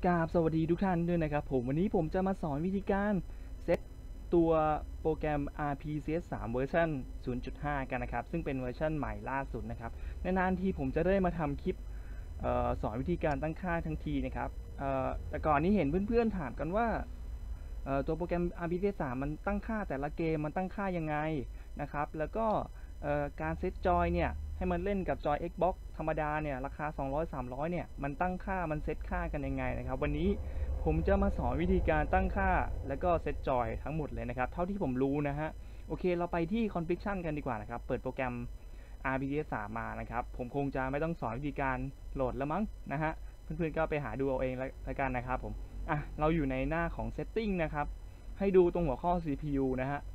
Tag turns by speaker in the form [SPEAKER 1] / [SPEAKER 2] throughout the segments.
[SPEAKER 1] กราบสวัสดีทุกท่านด้วยนะครับผมวันนี้ผมจะมาสอนวิธีการเซตตัวโปรแกรม RPCS3 เวอร์ชัน 0.5 กันนะครับซึ่งเป็นเวอร์ชันใหม่ล่าสุดนะครับนานๆทีผมจะได้มาทำคลิปสอนวิธีการตั้งค่าทั้งทีนะครับแต่ก่อนนี้เห็นเพื่อนๆถามกันว่าตัวโปรแกรม RPCS3 มันตั้งค่าแต่ละเกมมันตั้งค่ายังไงนะครับแล้วก็การเซตจอยเนี่ยให้มันเล่นกับจอย Xbox ธรรมดาเนี่ยราคา 200-300 เนี่ยมันตั้งค่ามันเซตค่ากันยังไงนะครับวันนี้ผมจะมาสอนวิธีการตั้งค่าแล้วก็เซตจอยทั้งหมดเลยนะครับเท่าที่ผมรู้นะฮะโอเคเราไปที่ configuration กันดีกว่านะครับเปิดโปรแกรม RPCS3 มานะครับผมคงจะไม่ต้องสอนวิธีการโหลดแล้วมั้งนะฮะเพื่อนๆก็ไปหาดูเอาเองแล้วกันนะครับผมเราอยู่ในหน้าของ setting นะครับให้ดูตรงหัวข้อ CPU นะฮะ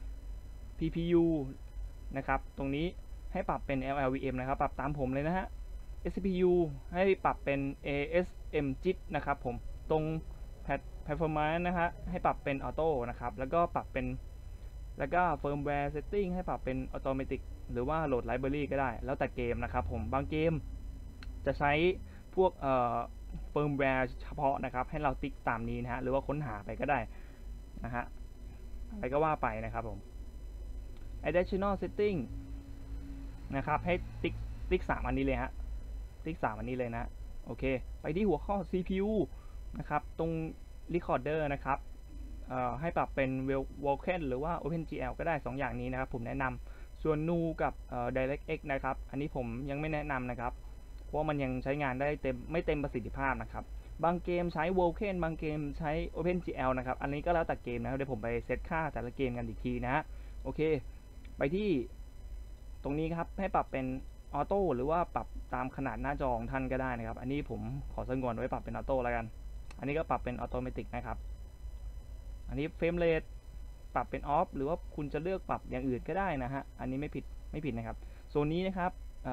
[SPEAKER 1] PPU นะครับตรงนี้ให้ปรับเป็น LLVM นะครับปรับตามผมเลยนะฮะ CPU ให้ปรับเป็น ASMJIT นะครับผมตรง Performance นะฮะให้ปรับเป็น Auto นะครับแล้วก็ปรับเป็นแล้วก็ Firmware Setting ให้ปรับเป็น Automatic หรือว่า Load Library ก็ได้แล้วแต่เกมนะครับผมบางเกมจะใช้พวกFirmware เฉพาะนะครับให้เราติ๊กตามนี้นะฮะหรือว่าค้นหาไปก็ได้นะฮะอะไรก็ว่าไปนะครับผม additional setting นะครับให้ติ๊ก3อันนี้เลยฮะติ๊ก3อันนี้เลยนะโอเคไปที่หัวข้อ CPU นะครับตรง recorder นะครับให้ปรับเป็น Vulkan หรือว่า OpenGL ก็ได้2อย่างนี้นะครับผมแนะนำส่วน NU กับDirectX นะครับอันนี้ผมยังไม่แนะนำนะครับเพราะมันยังใช้งานได้ไม่เต็มประสิทธิภาพนะครับบางเกมใช้ Vulkan บางเกมใช้ OpenGL นะครับอันนี้ก็แล้วแต่เกมนะครับเดี๋ยวผมไปเซตค่าแต่ละเกมกันอีกทีนะฮะโอเคไปที่ตรงนี้ครับให้ปรับเป็นออโต้หรือว่าปรับตามขนาดหน้าจอของท่านก็ได้นะครับอันนี้ผมขอสงวนไว้ปรับเป็นออโต้แล้วกันอันนี้ก็ปรับเป็นออโตเมติกนะครับอันนี้เฟรมเรทปรับเป็นออฟหรือว่าคุณจะเลือกปรับอย่างอื่นก็ได้นะฮะอันนี้ไม่ผิดนะครับโซนนี้นะครับ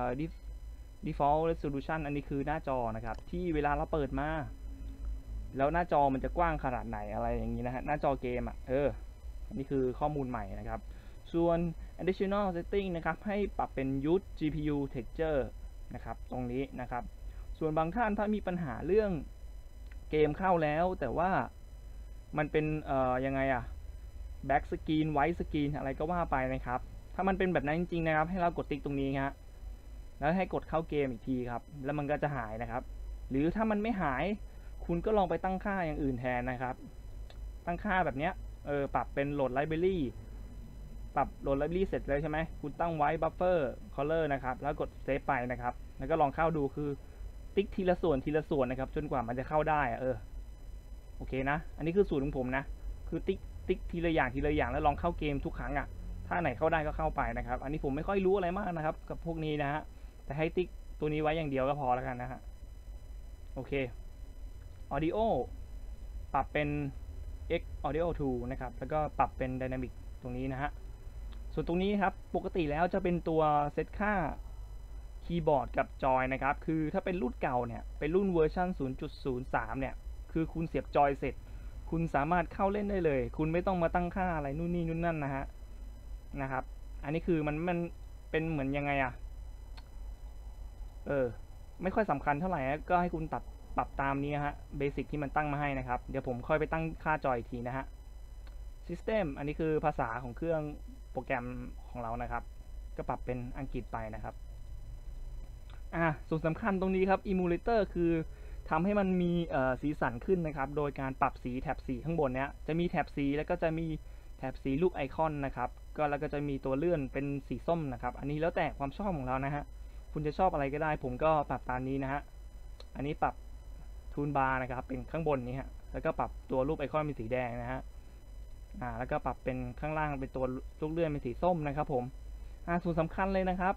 [SPEAKER 1] default resolution อันนี้คือหน้าจอนะครับที่เวลาเราเปิดมาแล้วหน้าจอมันจะกว้างขนาดไหนอะไรอย่างนี้นะฮะหน้าจอเกมอันนี้คือข้อมูลใหม่นะครับส่วน additional setting นะครับให้ปรับเป็น use GPU texture นะครับตรงนี้นะครับส่วนบางท่านถ้ามีปัญหาเรื่องเกมเข้าแล้วแต่ว่ามันเป็นยังไงback screen white screen อะไรก็ว่าไปนะครับถ้ามันเป็นแบบนั้นจริงๆนะครับให้เรากดติ๊กตรงนี้ฮะแล้วให้กดเข้าเกมอีกทีครับแล้วมันก็จะหายนะครับหรือถ้ามันไม่หายคุณก็ลองไปตั้งค่าอย่างอื่นแทนนะครับตั้งค่าแบบเนี้ยปรับเป็น load library ปรับโหลดไลบรารีเสร็จเลยใช่ไหมคุณตั้งไว้ buffer color นะครับแล้วกดเซฟไปนะครับแล้วก็ลองเข้าดูคือติ๊กทีละส่วนนะครับจนกว่ามันจะเข้าได้โอเคนะอันนี้คือสูตรของผมนะคือติ๊กทีละอย่างแล้วลองเข้าเกมทุกครั้งถ้าไหนเข้าได้ก็เข้าไปนะครับอันนี้ผมไม่ค่อยรู้อะไรมากนะครับกับพวกนี้นะฮะแต่ให้ติ๊กตัวนี้ไว้อย่างเดียวก็พอแล้วกันนะฮะโอเค audio ปรับเป็น X audio 2นะครับแล้วก็ปรับเป็น dynamic ตรงนี้นะฮะส่วนตรงนี้ครับปกติแล้วจะเป็นตัวเซตค่าคีย์บอร์ดกับจอยนะครับคือถ้าเป็นรุ่นเก่าเนี่ยเป็นรุ่นเวอร์ชัน 0.03 เนี่ยคือคุณเสียบจอยเสร็จคุณสามารถเข้าเล่นได้เลยคุณไม่ต้องมาตั้งค่าอะไรนู่นนี่นู่นนั่นนะครับอันนี้คือมันเป็นเหมือนยังไงไม่ค่อยสำคัญเท่าไหร่ก็ให้คุณปรับตามนี้ฮะเบสิกที่มันตั้งมาให้นะครับเดี๋ยวผมค่อยไปตั้งค่าจอยอีกทีนะฮะ System อันนี้คือภาษาของเครื่องโปรแกรมของเรานะครับก็ปรับเป็นอังกฤษไปนะครับส่วนสำคัญตรงนี้ครับ Emulator คือทำให้มันมีสีสันขึ้นนะครับโดยการปรับสีแถบสีข้างบนเนี้ยจะมีแถบสีแล้วก็จะมีแถบสีรูปไอคอนนะครับแล้วก็จะมีตัวเลื่อนเป็นสีส้มนะครับอันนี้แล้วแต่ความชอบของเรานะฮะคุณจะชอบอะไรก็ได้ผมก็ปรับตามนี้นะฮะอันนี้ปรับทูลบาร์นะครับเป็นข้างบนนี้ฮะแล้วก็ปรับตัวรูปไอคอนเป็นสีแดงนะฮะแล้วก็ปรับเป็นข้างล่างเป็นตัวลูกเลื่อนเป็นสีส้มนะครับผมส่วนสำคัญเลยนะครับ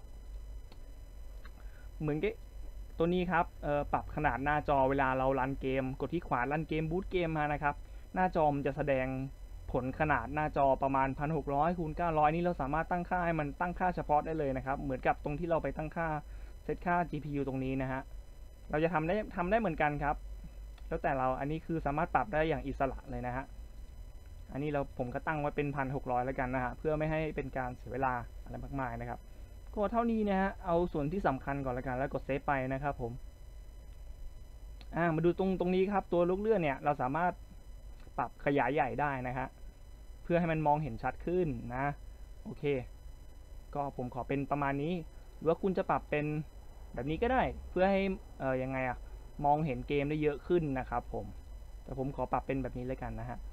[SPEAKER 1] เหมือนกับตัวนี้ครับปรับขนาดหน้าจอเวลาเรารันเกมกดที่ขวารันเกมบูตเกมมานะครับหน้าจอมันจะแสดงผลขนาดหน้าจอประมาณ 1600 คูณ 900 นี่เราสามารถตั้งค่าให้มันตั้งค่าเฉพาะได้เลยนะครับเหมือนกับตรงที่เราไปตั้งค่าเซตค่า GPU ตรงนี้นะฮะเราจะทำได้เหมือนกันครับแล้วแต่เราอันนี้คือสามารถปรับได้อย่างอิสระเลยนะฮะอันนี้ผมก็ตั้งไว้เป็น 1,600 แล้วกันนะฮะเพื่อไม่ให้เป็นการเสียเวลาอะไรมากมายนะครับก็เท่านี้นะฮะเอาส่วนที่สำคัญก่อนแล้วกันแล้วกดเซฟไปนะครับผมมาดูตรงนี้ครับตัวลูกเลื่อนเนี่ยเราสามารถปรับขยายใหญ่ได้นะฮะเพื่อให้มันมองเห็นชัดขึ้นนะโอเคก็ผมขอเป็นประมาณนี้หรือว่าคุณจะปรับเป็นแบบนี้ก็ได้เพื่อให้ยังไงอะมองเห็นเกมได้เยอะขึ้นนะครับผมแต่ผมขอปรับเป็นแบบนี้เลยกันนะฮะ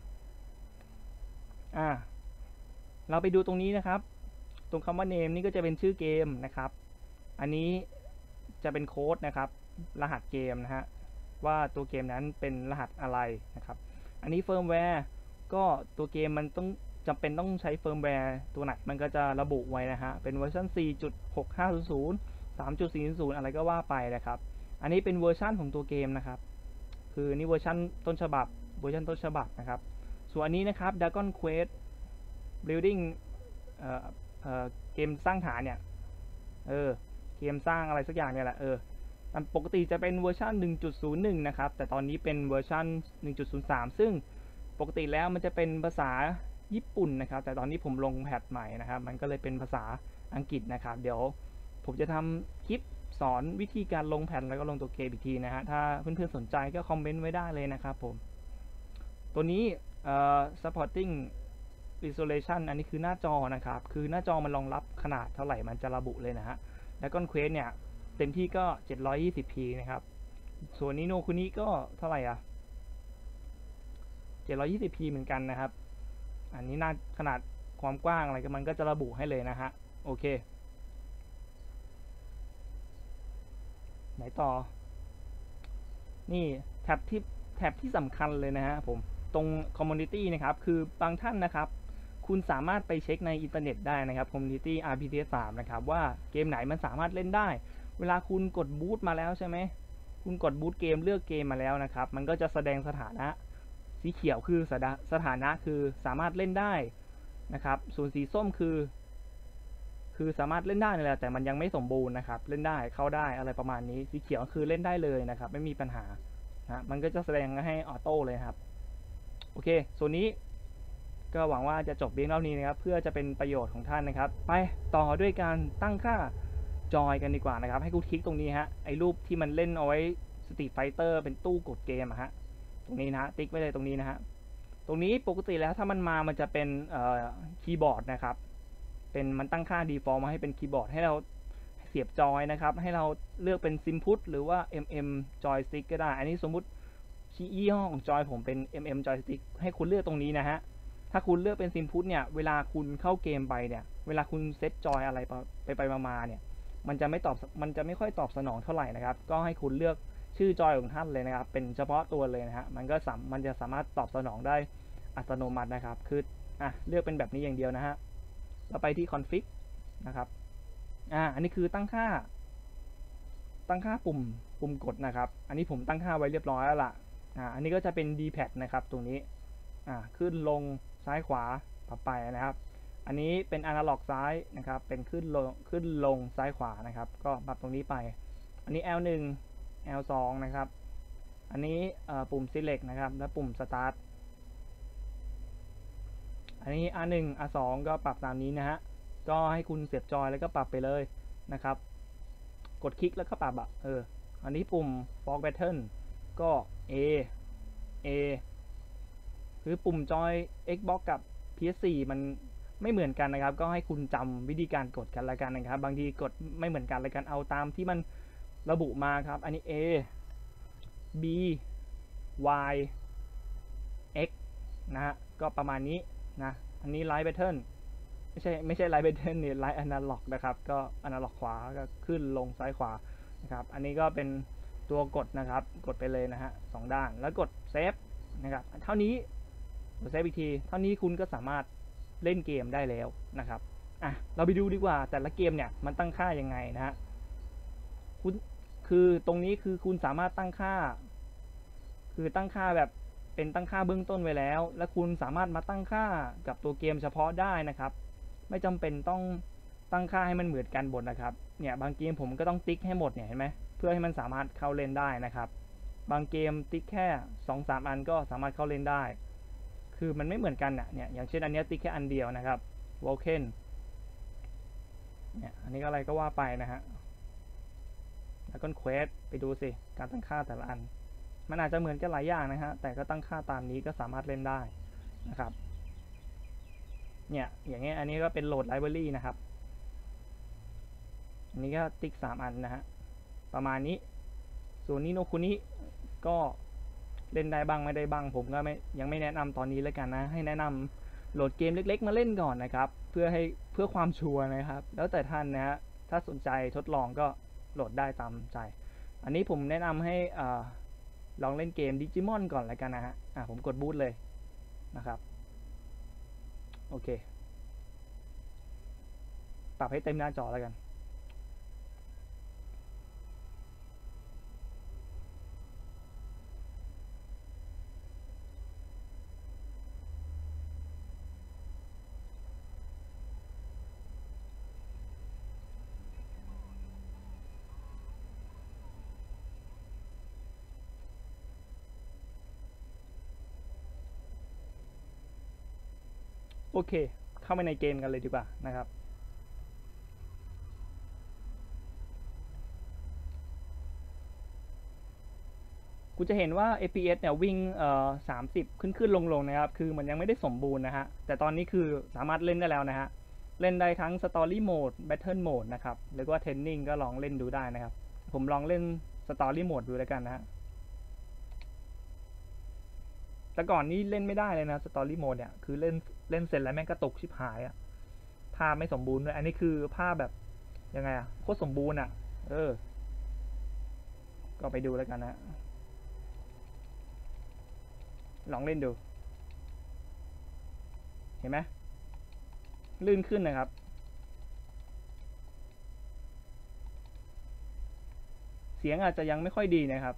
[SPEAKER 1] เราไปดูตรงนี้นะครับตรงคำว่า name นี่ก็จะเป็นชื่อเกมนะครับอันนี้จะเป็นโค้ดนะครับรหัสเกมนะฮะว่าตัวเกมนั้นเป็นรหัสอะไรนะครับอันนี้เฟิร์มแวร์ก็ตัวเกมมันต้องจำเป็นต้องใช้เฟิร์มแวร์ตัวไหนมันก็จะระบุไว้นะฮะเป็นเวอร์ชัน 4.6500 3.400 อะไรก็ว่าไปนะครับอันนี้เป็นเวอร์ชันของตัวเกมนะครับคือนี่เวอร์ชันต้นฉบับนะครับส่วนอันนี้นะครับ Dragon Quest Building เกมสร้างฐานเนี่ยเกมสร้างอะไรสักอย่างเนี่ยแหละปกติจะเป็นเวอร์ชัน 1.01 นะครับแต่ตอนนี้เป็นเวอร์ชัน 1.03 ซึ่งปกติแล้วมันจะเป็นภาษาญี่ปุ่นนะครับแต่ตอนนี้ผมลงแพทใหม่นะครับมันก็เลยเป็นภาษาอังกฤษนะครับเดี๋ยวผมจะทำคลิปสอนวิธีการลงแพทแล้วก็ลงตัวเกมอีกทีนะฮะถ้าเพื่อนๆสนใจก็คอมเมนต์ไว้ได้เลยนะครับผมตัวนี้supporting resolution อันนี้คือหน้าจอนะครับคือหน้าจอมันรองรับขนาดเท่าไหร่มันจะระบุเลยนะฮะDragon Quest เนี่ยเต็มที่ก็ 720p นะครับส่วนนี้โนคุนิก็เท่าไหร่720p เหมือนกันนะครับอันนี้หน้าขนาดความกว้างอะไรก็มันก็จะระบุให้เลยนะฮะโอเคไหนต่อนี่แท็บที่สำคัญเลยนะฮะผมตรง Community นะครับคือบางท่านนะครับคุณสามารถไปเช็คในอินเทอร์เน็ตได้นะครับ Community RPCS 3นะครับว่าเกมไหนมันสามารถเล่นได้เวลาคุณกดบูตมาแล้วใช่ไหมคุณกดบูตเกมเลือกเกมมาแล้วนะครับมันก็จะแสดงสถานะสีเขียวคือสถานะคือสามารถเล่นได้นะครับส่วนสีส้มคือสามารถเล่นได้นี่แหละแต่มันยังไม่สมบูรณ์นะครับเล่นได้เข้าได้อะไรประมาณนี้สีเขียวคือเล่นได้เลยนะครับไม่มีปัญหานะมันก็จะแสดงให้ออโต้เลยครับโอเคส่วนนี้ก็หวังว่าจะจบเพียงเท่านี้นะครับเพื่อจะเป็นประโยชน์ของท่านนะครับไปต่อด้วยการตั้งค่าจอยกันดีกว่านะครับให้คุณคลิกตรงนี้ฮะไอ้รูปที่มันเล่นเอาไว้สตรีทไฟเตอร์เป็นตู้กดเกมฮะตรงนี้นะติ๊กไว้เลยตรงนี้นะฮะตรงนี้ปกติแล้วถ้ามันจะเป็นคีย์บอร์ดนะครับเป็นมันตั้งค่า default มาให้เป็นคีย์บอร์ดให้เราเสียบจอยนะครับให้เราเลือกเป็น Simput หรือว่า joystick ก็ได้อันนี้สมมุติยี่ห้อของจอยผมเป็น joystick ให้คุณเลือกตรงนี้นะฮะถ้าคุณเลือกเป็น Simput เนี่ยเวลาคุณเข้าเกมไปเนี่ยเวลาคุณเซตจอยอะไรไปมาเนี่ยมันจะไม่ค่อยตอบสนองเท่าไหร่นะครับก็ให้คุณเลือกชื่อจอยของท่านเลยนะครับเป็นเฉพาะตัวเลยนะฮะมันจะสามารถตอบสนองได้อัตโนมัตินะครับคือเลือกเป็นแบบนี้อย่างเดียวนะฮะเราไปที่ config นะครับอันนี้คือตั้งค่าปุ่มกดนะครับอันนี้ผมตั้งค่าไว้เรียบร้อยแล้วล่ะอันนี้ก็จะเป็น D-pad นะครับตรงนี้ขึ้นลงซ้ายขวาปรับไปนะครับอันนี้เป็นอนาล็อกซ้ายนะครับเป็นขึ้นลงซ้ายขวานะครับก็ปรับตรงนี้ไปอันนี้ L1 L2 นะครับอันนี้ปุ่ม select นะครับและปุ่ม start อันนี้ R1 R2 ก็ปรับตามนี้นะฮะก็ให้คุณเสียบจอยแล้วก็ปรับไปเลยนะครับกดคลิกแล้วก็ปรับอันนี้ปุ่ม Fork Button ก็ A คือปุ่มจอย Xbox กับ PS4 มันไม่เหมือนกันนะครับก็ให้คุณจำวิธีการกดกันละกันนะครับบางทีกดไม่เหมือนกันเลยกันเอาตามที่มันระบุมาครับอันนี้ A B Y X นะฮะก็ประมาณนี้นะอันนี้ Right Button ไม่ใช่ Right Button นี่ Right Analog นะครับก็ Analog ขวาก็ขึ้นลงซ้ายขวานะครับอันนี้ก็เป็นตัวกดนะครับกดไปเลยนะฮะ2ด้านแล้วกดเซฟนะครับเท่านี้กดเซฟอีกทีเท่านี้คุณก็สามารถเล่นเกมได้แล้วนะครับเราไปดูดีกว่าแต่ละเกมเนี่ยมันตั้งค่ายังไงนะฮะคือตรงนี้คือคุณสามารถตั้งค่าแบบเป็นตั้งค่าเบื้องต้นไว้แล้วและคุณสามารถมาตั้งค่ากับตัวเกมเฉพาะได้นะครับไม่จำเป็นต้องตั้งค่าให้มันเหมือนกันหมดนะครับเนี่ยบางเกมผมก็ต้องติ๊กให้หมดเนี่ยเห็นไหมเพื่อให้มันสามารถเข้าเล่นได้นะครับบางเกมติ๊กแค่ 2-3 อันก็สามารถเข้าเล่นได้คือมันไม่เหมือนกันเนี่ยอย่างเช่นอันนี้ติ๊กแค่อันเดียวนะครับ Vulcan เนี่ยอันนี้ก็อะไรก็ว่าไปนะฮะDragon Quest ไปดูสิการตั้งค่าแต่ละอันมันอาจจะเหมือนกันหลายอย่างนะฮะแต่ก็ตั้งค่าตามนี้ก็สามารถเล่นได้นะครับเนี่ยอย่างเงี้ยอันนี้ก็เป็นโหลดไลบรารีนะครับอันนี้ก็ติ๊ก3 อันนะฮะประมาณนี้ส่วนนี้โนคุนิก็เล่นได้บ้างไม่ได้บ้างผมก็ยังไม่แนะนำตอนนี้แล้วกันนะให้แนะนำโหลดเกมเล็กๆมาเล่นก่อนนะครับเพื่อความชัวร์นะครับแล้วแต่ท่านนะฮะถ้าสนใจทดลองก็โหลดได้ตามใจอันนี้ผมแนะนำให้ลองเล่นเกมดิจิมอนก่อนแล้วกันนะฮะผมกดบูตเลยนะครับโอเคปรับให้เต็มหน้าจอแล้วกันโอเคเข้าไปในเกมกันเลยดีกว่านะครับกูจะเห็นว่า FPS เนี่ยวิ่ง30ขึ้นลงนะครับคือมันยังไม่ได้สมบูรณ์นะฮะแต่ตอนนี้คือสามารถเล่นได้แล้วนะฮะเล่นได้ทั้ง Story Mode Battle Mode นะครับหรือว่า Training ก็ลองเล่นดูได้นะครับผมลองเล่น Story Mode ดูแล้วกันนะฮะแต่ก่อนนี้เล่นไม่ได้เลยนะ Story Mode เนี่ยคือเล่นเสร็จแล้วแม่งกระตุกชิบหายอะภาพไม่สมบูรณ์ด้วยอันนี้คือภาพแบบยังไงอะโคตรสมบูรณ์อะก็ไปดูแล้วกันนะลองเล่นดูเห็นไหมลื่นขึ้นนะครับเสียงอาจจะยังไม่ค่อยดีนะครับ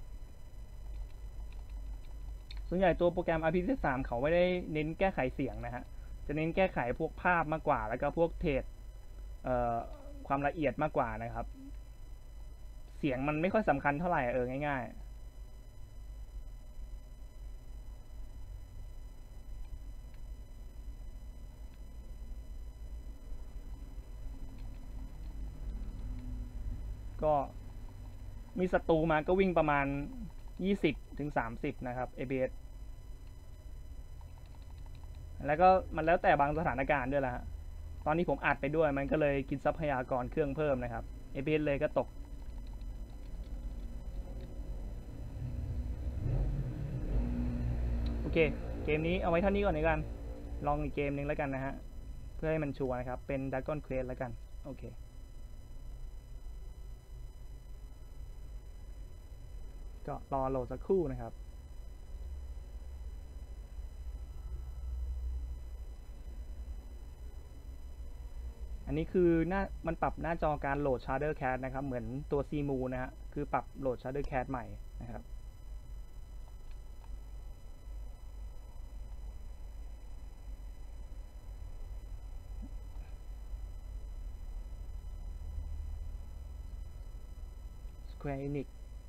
[SPEAKER 1] ส่วนใหญ่ตัวโปรแกรม RPG 3เขาไม่ได้เน้นแก้ไขเสียงนะฮะจะเน้นแก้ไขพวกภาพมากกว่าแล้วก็พวกเทรดความละเอียดมากกว่านะครับเสียงมันไม่ค่อยสำคัญเท่าไหร่ง่ายๆก็มีศัตรูมาก็วิ่งประมาณ20-30นะครับ ABS แล้วก็มันแล้วแต่บางสถานการณ์ด้วยละฮะตอนนี้ผมอัดไปด้วยมันก็เลยกินทรัพยากรเครื่องเพิ่มนะครับ ABS เลยก็ตกโอเคเกมนี้เอาไว้เท่านี้ก่อนในกันลองอีกเกมนึงแล้วกันนะฮะเพื่อให้มันชัวร์นะครับเป็น Dragon Quest แล้วกันโอเคก็รอโหลดสักครู่นะครับอันนี้คือมันปรับหน้าจอการโหลด Shadercat นะครับเหมือนตัว CMU นะฮะคือปรับโหลด Shadercat ใหม่นะครับSquare Enix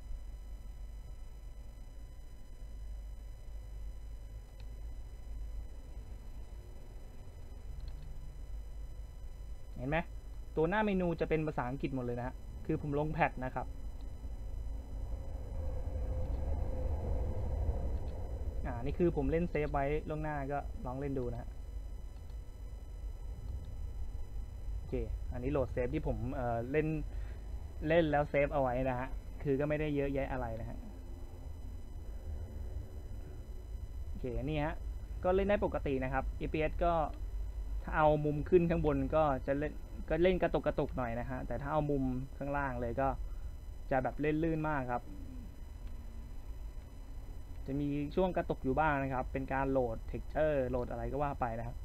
[SPEAKER 1] เห็นไหมตัวหน้าเมนูจะเป็นภาษาอังกฤษหมดเลยนะฮะคือผมลงแพทนะครับนี่คือผมเล่นเซฟไว้ล่วงหน้าก็ลองเล่นดูนะฮะโอเคอันนี้โหลดเซฟที่ผมเล่นแล้วเซฟเอาไว้นะฮะคือก็ไม่ได้เยอะแยะอะไรนะฮะโอเคนี่ฮะก็เล่นได้ปกตินะครับ FPS ก็ถ้าเอามุมขึ้นข้างบนก็จะเล่นกระตุกหน่อยนะฮะแต่ถ้าเอามุมข้างล่างเลยก็จะแบบเล่นลื่นมากครับจะมีช่วงกระตุกอยู่บ้างนะครับเป็นการโหลด texture โหลดอะไรก็ว่าไปนะครับ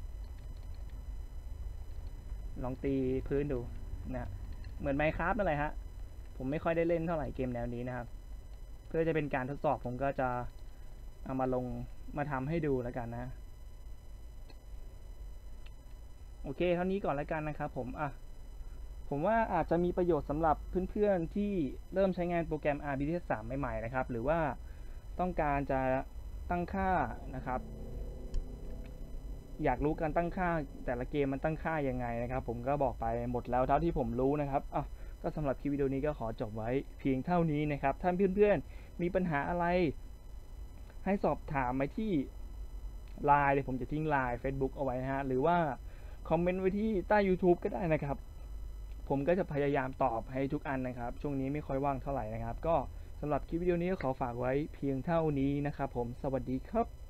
[SPEAKER 1] ลองตีพื้นดูนะเหมือน Minecraft นั่นแหละฮะผมไม่ค่อยได้เล่นเท่าไหร่เกมแนวนี้นะครับเพื่อจะเป็นการทดสอบผมก็จะเอามาทำให้ดูแล้วกันนะโอเคเท่านี้ก่อนแล้วกันนะครับผมว่าอาจจะมีประโยชน์สำหรับเพื่อนๆที่เริ่มใช้งานโปรแกรม RPG 3ใหม่ๆนะครับหรือว่าต้องการจะตั้งค่านะครับอยากรู้การตั้งค่าแต่ละเกมมันตั้งค่ายังไงนะครับผมก็บอกไปหมดแล้วเท่าที่ผมรู้นะครับก็สำหรับคลิปวิดีโอนี้ก็ขอจบไว้เพียงเท่านี้นะครับถ้าเพื่อนๆมีปัญหาอะไรให้สอบถามไปที่ Line เดี๋ยวผมจะทิ้ง Line Facebook เอาไว้นะฮะหรือว่าคอมเมนต์ไว้ที่ใต้ YouTube ก็ได้นะครับผมก็จะพยายามตอบให้ทุกอันนะครับช่วงนี้ไม่ค่อยว่างเท่าไหร่นะครับก็สำหรับคลิปวิดีโอนี้ก็ขอฝากไว้เพียงเท่านี้นะครับผมสวัสดีครับ